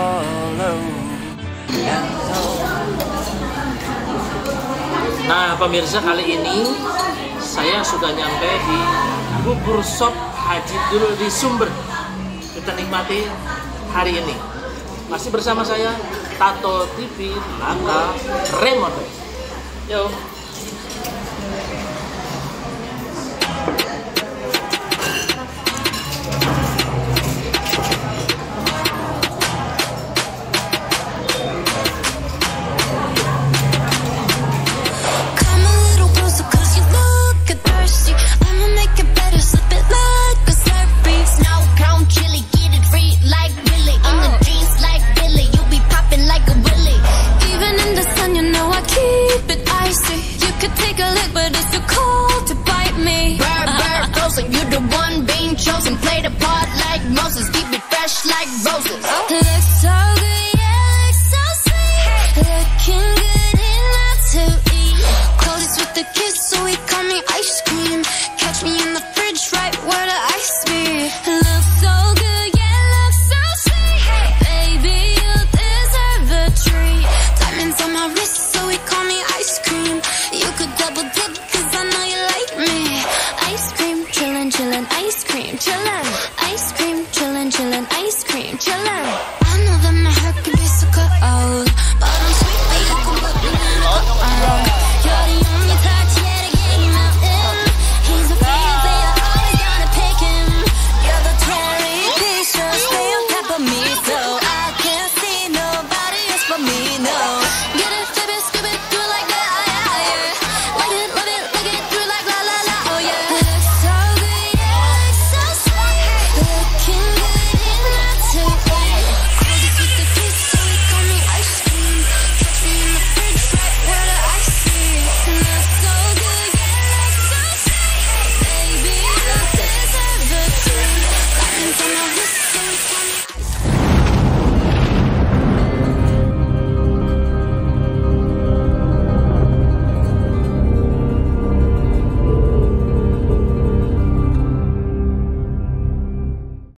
follow. Nah pemirsa, kali ini saya sudah nyampe di bubur sop Haji Dul di Sumber. Kita nikmati hari ini. Masih bersama saya Tato TV Laka Remote. Yo. You the one being chosen, play the part like Moses, keep it fresh like roses. Let's talk.